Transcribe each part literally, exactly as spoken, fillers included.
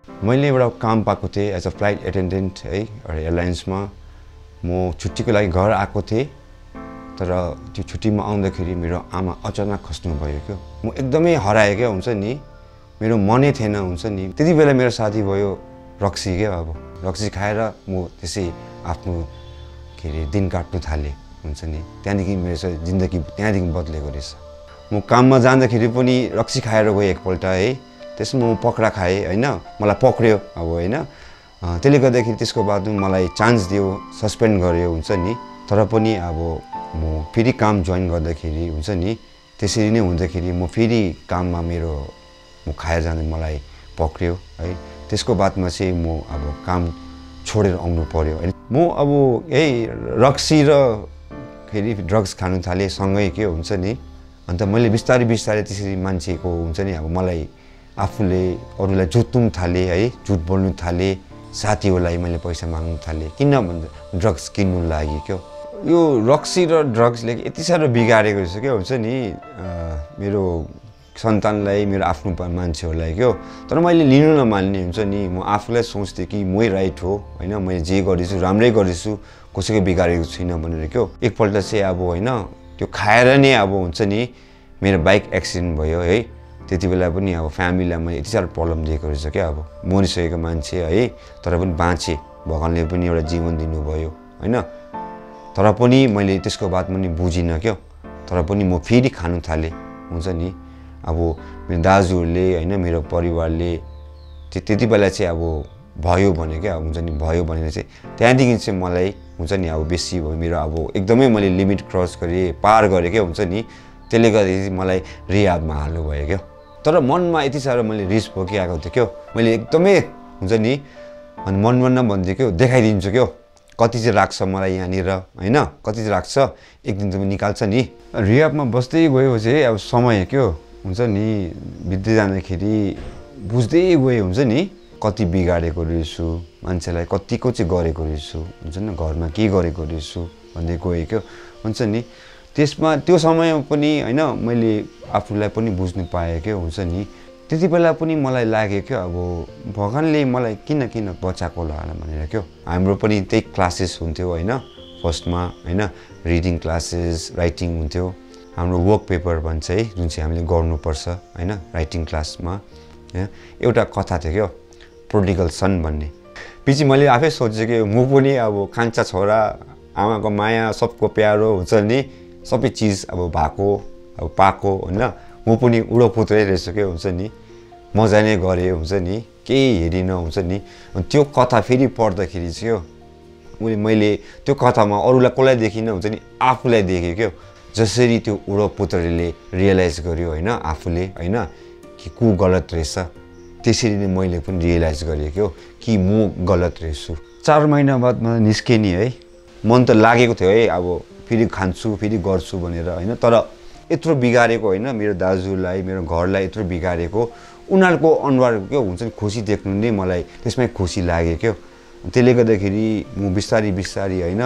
मैले एउटा काम पाएको थिएँ एज अ फ्लाइट एटेन्डेन्ट है एउटा एयरलाइन्समा म छुट्टीको लागि घर आएको थिएँ तर त्यो छुट्टीमा आउँदाखेरि मेरो आमा अचानक खस्नुभयो क्या म एकदमै हराएँ क्या हुन्छ नि मेरो मनै थिएन हुन्छ नि त्यति बेला मेरो साथी भयो रक्सी क्या अब रक्सी खाएर म त्यसै आफ्नो के अरे दिन काट्नु थालेँ हुन्छ नि त्यहाँदेखि मेरो जिन्दगी त्यहाँदेखि बदलेको रहेछ म काममा जाँदाखेरि पनि रक्सी खाएर गएँ एकपल्ट है त्यसमा म पक्रा खाएँ होइन मलाई पक्रियो अब होइन त्यसले गर्दाखेरि त्यसको बादमा मलाई चान्स दियो सस्पेन्ड गर्यो हुन्छ नि तर पनि अब म फेरि काम जोइन गर्दाखेरि हुन्छ नि त्यसरी नै हुँदाखेरि म फेरि काममा मेरो म खाएर जाँदा मलाई पक्रियो है त्यसको बादमा चाहिँ म अब काम छोडेर आउनु पर्यो म अब यही रक्सी र फेरि ड्रग्स खानु थालेँ सँगै के हुन्छ नि अन्त मैले बिस्तारै बिस्तारै त्यसरी मान्छेको हुन्छ नि अब मलाई आफूले अरूलाई जुत्नु थालेँ है झुट बोल्नु थालेँ साथीहरूलाई मैले पैसा माग्नु थालेँ किन भन्दा ड्रग्स किन्नु लागि क्या यो रक्सी र ड्रग्सले यति साह्रो बिगारेको रहेछ क्या हुन्छ नि मेरो सन्तानलाई मेरो आफ्नो मान्छेहरूलाई क्या तर मैले लिनु नमान्ने हुन्छ नि म आफूलाई सोच्थेँ कि मै राइट हो होइन मैले जे गर्दैछु राम्रै गर्दैछु कसैको बिगारेको छुइनँ भनेर क्या एकपल्ट चाहिँ अब होइन त्यो खाएर नै अब हुन्छ नि मेरो बाइक एक्सिडेन्ट भयो है त्यति बेला पनि अब फ्यामिलीलाई मैले यति साह्रो प्रब्लम दिएको रहेछ क्या अब मरिसकेको मान्छे है तर पनि बाँचेँ भगवान्ले पनि एउटा जीवन दिनुभयो होइन तर पनि मैले त्यसको बात पनि बुझिनँ क्या तर पनि म फेरि खानु थालेँ हुन्छ नि अब मेरो दाजुहरूले होइन मेरो परिवारले त्यति बेला चाहिँ अब भयो भने क्या हुन्छ नि भयो भनेर चाहिँ त्यहाँदेखि चाहिँ मलाई हुन्छ नि अब बेसी भयो मेरो अब एकदमै मैले लिमिट क्रस गरेँ पार गरेँ क्या हुन्छ नि त्यसले गर्दाखेरि मलाई रिहाबमा हाल्नु भयो क्या तर मनमा यति साह्रो मैले रिस बोकिआएको थिएँ क्या मैले एकदमै हुन्छ नि अनि मन मनमा भन्थेँ क्या देखाइदिन्छु क्या कति चाहिँ राख्छ मलाई यहाँनिर होइन कति चाहिँ राख्छ एक दिन त निकाल्छ नि रिहाबमा बस्दै गएपछि अब समय क्या हुन्छ नि बित्दै जाँदाखेरि बुझ्दै गयो हुन्छ नि कति बिगारेको रहेछु मान्छेलाई कतिको चाहिँ गरेको रहेछु हुन्छ नि घरमा के गरेको रहेछु भन्दै गएँ क्या हुन्छ नि त्यसमा त्यो समयमा पनि होइन मैले आफूलाई पनि बुझ्नु पाएँ क्या हुन्छ नि त्यति बेला पनि मलाई लाग्यो क्या अब भगवान्ले मलाई किन किन बचाएको होला भनेर क्या हाम्रो पनि त्यही क्लासेस हुन्थ्यो होइन फर्स्टमा होइन रिडिङ क्लासेस राइटिङ हुन्थ्यो हाम्रो वर्क पेपर भन्छ है जुन चाहिँ हामीले गर्नुपर्छ होइन राइटिङ क्लासमा एउटा कथा थियो क्या प्रोडिगल सन भन्ने पछि मैले आफै सोचेँ कि म पनि अब कान्छा छोरा आमाको माया सबको प्यारो हुन्छ नि सबै चिज अब भएको अब पाएको होइन म पनि उडो पुत्रै रहेछु क्या हुन्छ नि मजा नै गरेँ हुन्छ नि केही हेरिनँ हुन्छ नि त्यो कथा फेरि पढ्दाखेरि चाहिँ क्या मैले त्यो कथामा अरूलाई कसलाई देखिनँ हुन्छ नि आफूलाई देखेँ क्या जसरी त्यो उडो पुत्रले रियलाइज गर्यो होइन आफूले होइन कि को गलत रहेछ त्यसरी नै मैले पनि रियलाइज गरेँ क्या कि म गलत रहेछु चार महिना बाद मलाई निस्केँ नि है मन त लागेको थियो है अब फेरि खान्छु फेरि गर्छु भनेर होइन तर यत्रो बिगारेको होइन मेरो दाजुलाई मेरो घरलाई यत्रो बिगारेको उनीहरूको अनुहार के हुन्छ नि खुसी देख्नु नै मलाई त्यसमै खुसी लाग्यो क्या त्यसले गर्दाखेरि म बिस्तारी बिस्तारी होइन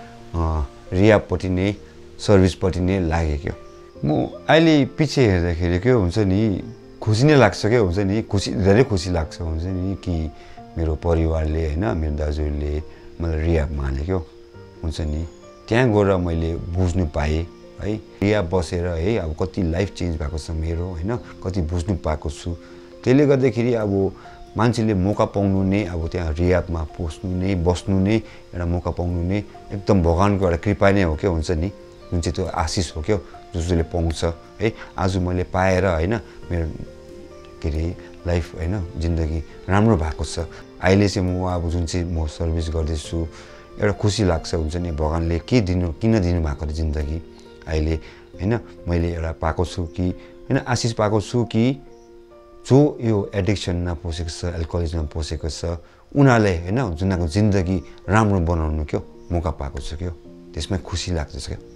रिहाबपट्टि नै सर्भिसपट्टि नै लागेँ क्या म अहिले पछि हेर्दाखेरि के हुन्छ नि खुसी नै लाग्छ क्या हुन्छ नि खुसी धेरै खुसी लाग्छ हुन्छ नि कि मेरो परिवारले होइन मेरो दाजुहरूले मलाई रिहाबमा हाले क्या हुन्छ नि त्यहाँ गएर मैले बुझ्नु पाएँ है रिहाब बसेर है अब कति लाइफ चेन्ज भएको छ मेरो होइन कति बुझ्नु पाएको छु त्यसले गर्दाखेरि अब मान्छेले मौका पाउनु नै अब त्यहाँ रिहाबमा पस्नु नै बस्नु नै एउटा मौका पाउनु नै एकदम भगवान्को एउटा कृपा नै हो क्या हुन्छ नि जुन चाहिँ त्यो आशिष हो क्या जसले पाउँछ है आज मैले पाएर होइन मेरो के अरे लाइफ होइन जिन्दगी राम्रो भएको छ अहिले चाहिँ म अब जुन चाहिँ म सर्भिस गर्दैछु एउटा खुसी लाग्छ हुन्छ नि भगवान्ले के दिनु किन दिनुभएको जिन्दगी अहिले होइन मैले एउटा पाएको छु कि होइन आशिष पाएको छु कि जो यो एडिक्सनमा पसेको छ एल्कोहलिजममा पसेको छ उनीहरूलाई होइन उनीहरूको जिन्दगी राम्रो बनाउनु क्या मौका पाएको छु क्या त्यसमै खुसी लाग्दछ क्या